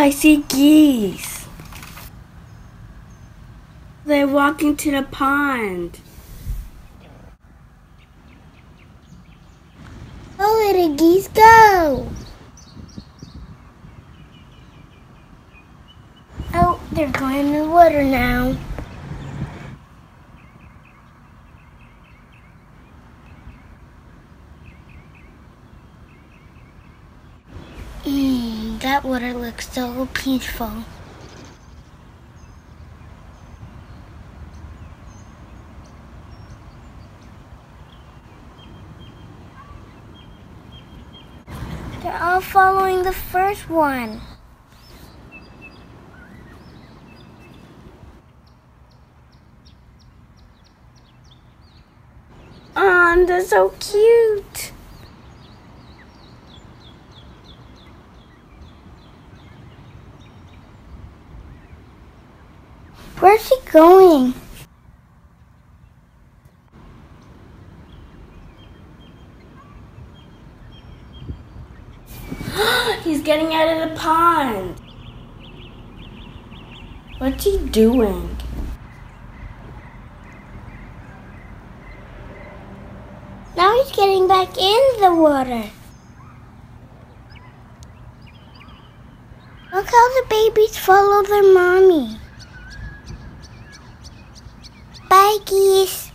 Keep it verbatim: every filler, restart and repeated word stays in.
I see geese. They're walking to the pond. Oh, where did the geese go? Oh, they're going in the water now. Mmm, that water looks so peaceful. They're all following the first one. Oh, they're so cute. Where's he going? He's getting out of the pond. What's he doing? Now he's getting back in the water. Look how the babies follow their mommy. Bye, geese.